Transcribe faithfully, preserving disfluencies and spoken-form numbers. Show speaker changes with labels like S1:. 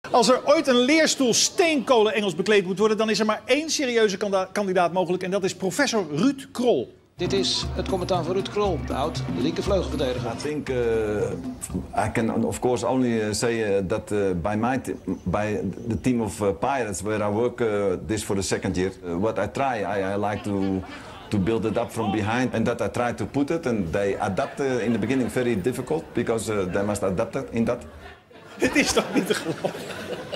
S1: Als er ooit een leerstoel steenkolen Engels bekleed moet worden, dan is er maar één serieuze kandidaat mogelijk en dat is professor Ruud Krol.
S2: Dit is het commentaar van Ruud Krol, de oud linkervleugelverdediger.
S3: I think uh, I can of course only say uh, that uh, by my by the team of uh, Pirates where I work uh, this for the second year. Uh, what I try, I, I like to to build it up from behind, and that I try to put it, and they adapt uh, in the beginning very difficult because uh, they must adapt it in that.
S1: Het is toch niet te geloven.